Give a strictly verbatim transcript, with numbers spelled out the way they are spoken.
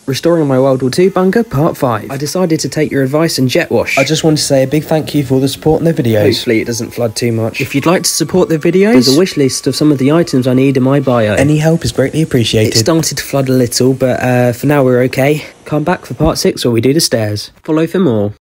Restoring my World War Two bunker, part five. I decided to take your advice and jet wash. I just want to say a big thank you for all the support in the videos. Hopefully it doesn't flood too much. If you'd like to support the videos, there's a wish list of some of the items I need in my bio. Any help is greatly appreciated. It started to flood a little, but uh, for now we're okay. Come back for part six where we do the stairs. Follow for more.